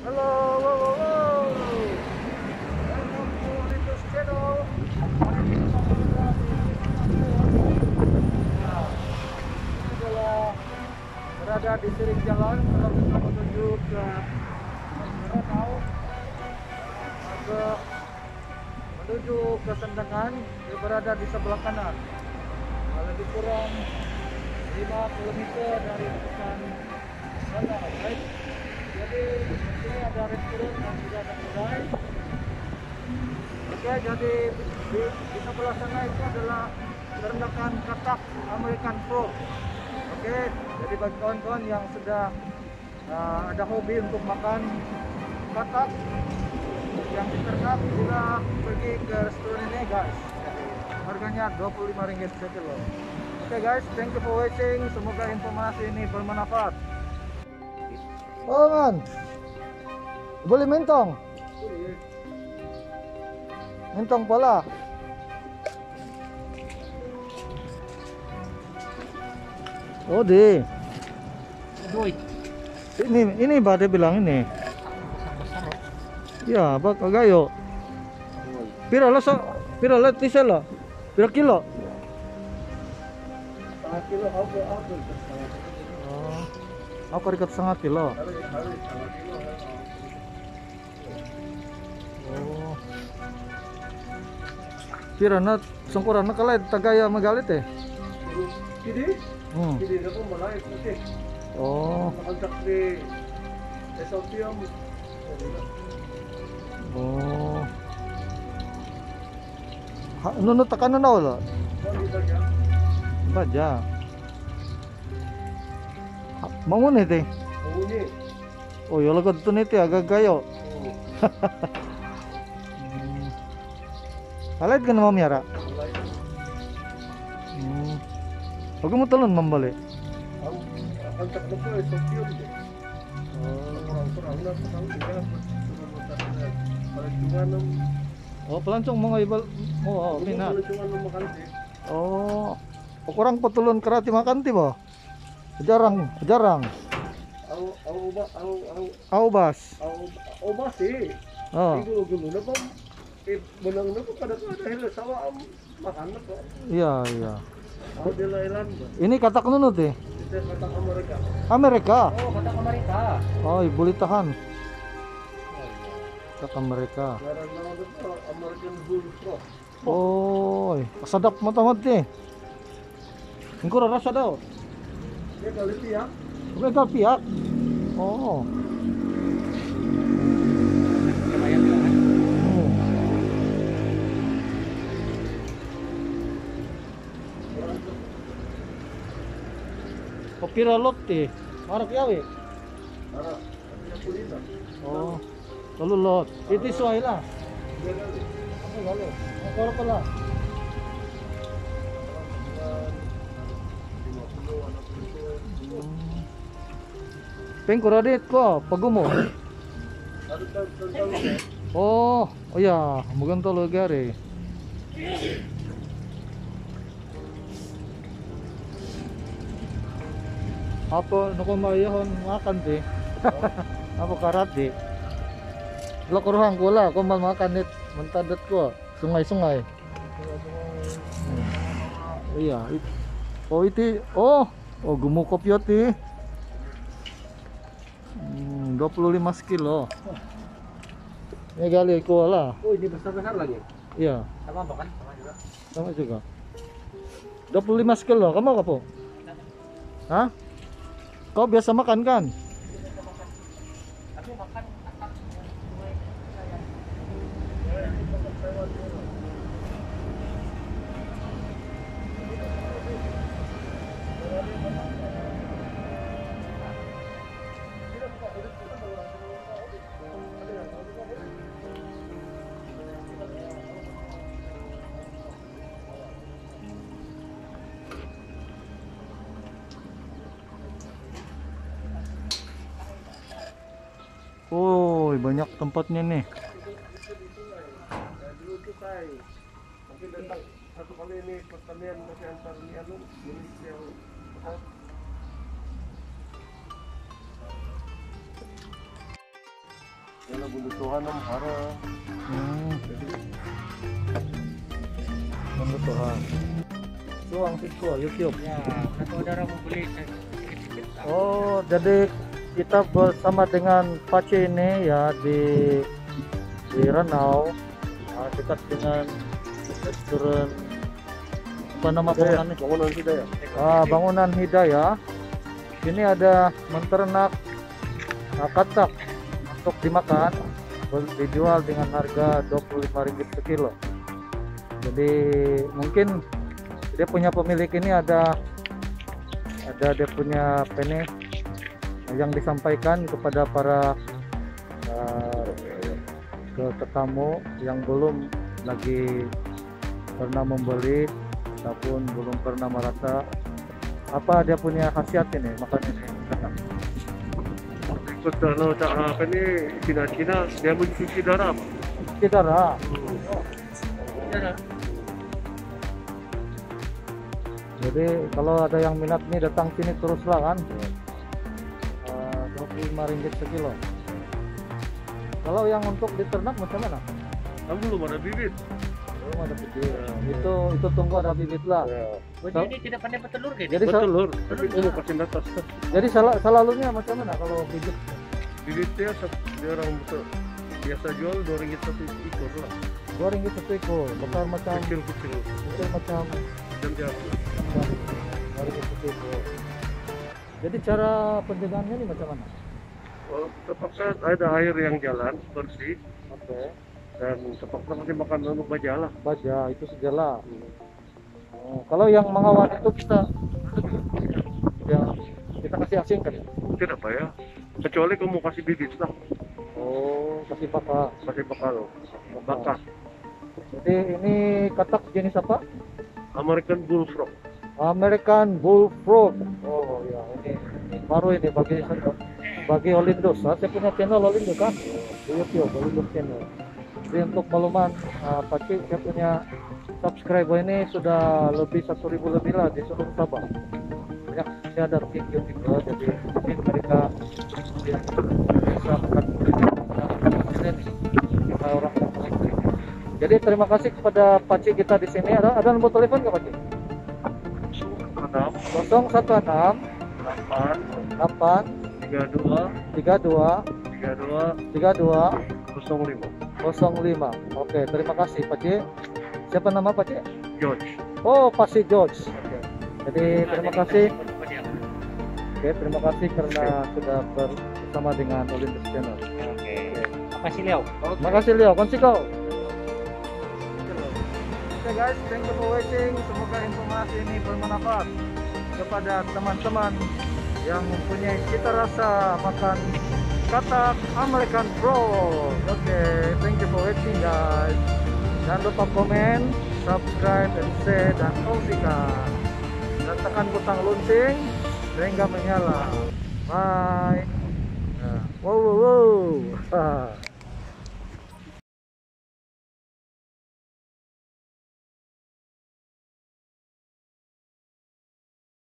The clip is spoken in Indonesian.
Halo, wow, wow, wow. Welcome to Ritus Channel. Hari ini kita berada ini adalah berada di Siring Jalan kalau kita menuju ke Ranau atau menuju ke Sendengan. Dia berada di sebelah kanan, lebih kurang 5 km dari depan Ranau, right? Jadi di sini ada restoran dan juga ada kedai. Oke, jadi di sebelah sana itu adalah terendahkan katak American Frog. Oke, jadi bagi kawan-kawan yang sudah ada hobi untuk makan katak yang diternak, bisa pergi ke restoran ini guys. Jadi, harganya Rp25 sekilo. Oke guys, thank you for watching. Semoga informasi ini bermanfaat. Oh man, boleh mentong? Mentong pala. Oh deh. Ini ba dia bilang ini? Ya, bak agayo. Pira la tisela. Pira kilo? Setengah kilo aku. Aku ikat setengah kilo. Oh. Pira na sangkuran na kalay tagaya magalit eh. Hindi na po malay puti. Oh. Nakontak di SOTM. Oh. Ano takan na wala? Baja. Mangun ito. Mangun. Oh, yung lagod ito nito agak gayo. Alayt ka na mamiyara? Huwag mo talon mambali. Ang takbo ko ay SOTM. Kurang-kurang na sa oh, pelancong mga ibal. Oh, okay na. Oh, kurang patulon karati makanti ba? Jarang. Aubas eh. Oh. Gulo-gulo na po. Menang na po kada dahil sawa ang makan na po. Iya. Ini katak nunut eh. Itu katak Amerika. Amerika. Oh, katak Amerika. Oh, ibulitahan. Katak Amerika. American Bullfrog. Oh, sadap mata-mata eh. Ingkura rasa daw. Dia kali pihak. Legal pihak. Oh. Kopira lotte. Marap yawe. Para dia kulina. Oh. Lalu lot. Itu suai lah. Apa lalu? Apa pala? Pengkuradit ko, pagumo. Oh ya, maganda lugar eh. Apa nakumayahon makan di? Apa karate? Lakuruhang ko la, kumal makan nit, mentadat ko, sungai-sungai. Iya, oh itu, oh gumukop yoti. 25 kilo. Ini gali ko lah. Oh, ini besar-besar lagi. Iya. Sama apa kan? Sama juga. Sama juga. 25 kilo. Kamu apa po? Hah? Kau biasa makan kan? Aku makan Oh, banyak tempatnya nih. mungkin datang satu kali ini pertanian masih antar ini Indonesia. Wala bundutuhan ng para. Pembutuhan. Suang Siko YouTube. Ya, saudara mau beli sedikit-sedikit. Oh, jadi kita bersama dengan Pace ini ya di Ranau, dekat dengan restoran apa nama bangunannya? Bangunan kita ya. Bangunan Hidayah. Ini ada menternak katak untuk dimakan, dijual dengan harga Rp25 sekilo. Jadi mungkin dia punya pemilik ini ada dia punya pene yang disampaikan kepada para tetamu yang belum lagi pernah membeli ataupun belum pernah merasa apa dia punya khasiat ini makan ini. Ikut kalau tak apa ni Cina dia mencuci darah. Kita Ya, jadi kalau ada yang minat nih datang sini teruslah kan. Rp25 sekilo. Kalau yang untuk diternak macam mana? Kan belum ada bibit. Belum ada bibit. Itu tunggu ada bibit lah. Ya. bocah ini tidak pandai petelur gitu. Jadi Betul, tapi dulu kasih atas. jadi selalunya macam mana kalau bibit? Bibitnya dia orang biasa jual Rp2 satu ekor lah. Rp2 satu ekor. Besar macam Kecil-kecil. macam Dan dia Rp2 satu ekor. Jadi cara penjagaannya nih macam mana? terpaksa ada air yang jalan bersih Oke. dan terpaksa kasih makan untuk baja lah. Baja itu segala. Oh, kalau yang mengawan itu kita kasih asingkan. Tidak apa ya, kecuali kamu kasih bibit lah, Oh, kasih bakar. kasih bakal bakar. Jadi ini katak jenis apa? American Bullfrog. American Bullfrog. Oh ya, ini baru ini bagi Olindos. Saya punya channel Olindos kan di YouTube, Olindos channel. Jadi untuk makluman, Paci saya punya subscriber ini sudah lebih 1.000 lebih lah di seluruh Sabah. Banyak saya ada video juga, jadi mungkin mereka bisa makan ini orang yang menarik. Jadi terima kasih kepada Paci kita di sini. Ada nomor telepon nggak Paci? 016 8 32 05. Oke, terima kasih Paci. Siapa nama Paci? George. Oh, Paci George. Jadi terima kasih. Oke, terima kasih karena sudah bersama dengan Olympus Channel. Oke. Makasih Leo. Terima kasih Leo, konsiko. Oke guys, thank you for watching. Semoga informasi ini bermanfaat kepada teman-teman yang mempunyai cita rasa makan katak American Bullfrog. Oke, thank you for watching guys. Jangan lupa komen, subscribe, dan share, dan kongsikan. Dan tekan butang lonceng sehingga menyala. Bye. Wow.